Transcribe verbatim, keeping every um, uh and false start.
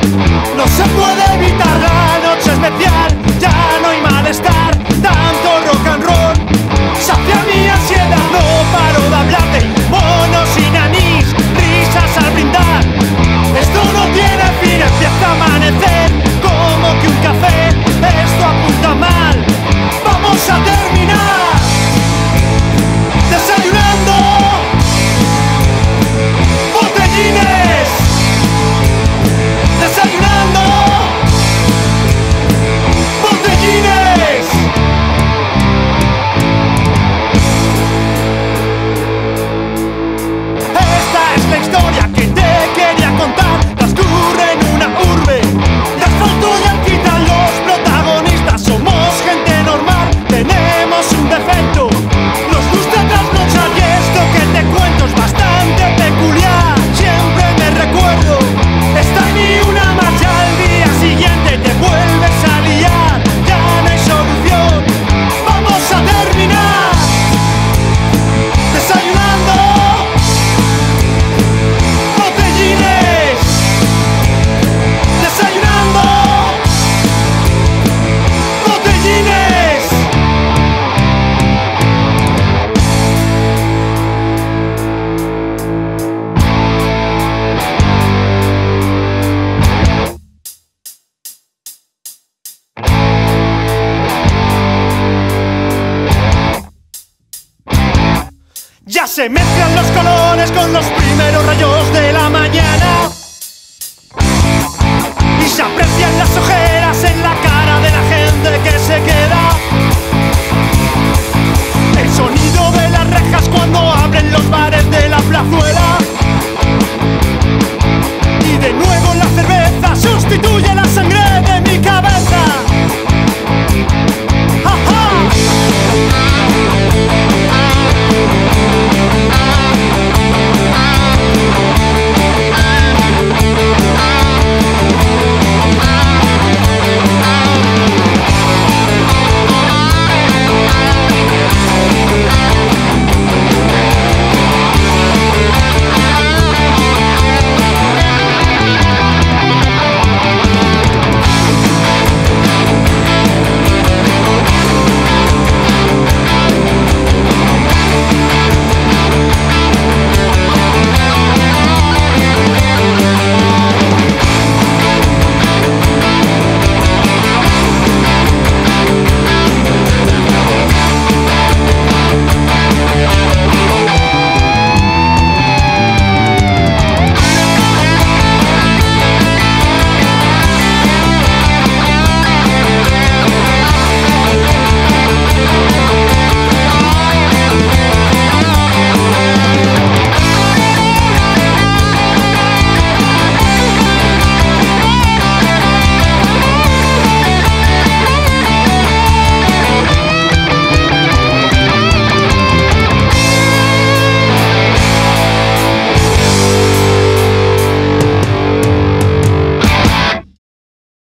No se puede evitar la noche especial, ya no hay malestar, tanto rock and roll sacia mi ansiedad. No paro de hablarte, monos sin anís, risas al brindar. Esto no tiene fin, empieza a amanecer como que un café. Esto apunta mal, vamos a terminar desayunando botellines, desayunando botellines. Esta es la historia que te quería contar. Transcurre en una urbe de asfalto y alquitrán. Los protagonistas somos gente normal, tenemos un defecto, nos gusta trasnochar. Y esto que te cuento es bastante peculiar. Siempre me recuerdo, esta ni una marcha. Al día siguiente te vuelves a liar, ya no hay solución, vamos a terminar desayunando botellines, desayunando botellines. Ya se mezclan los colores con los primeros rayos de la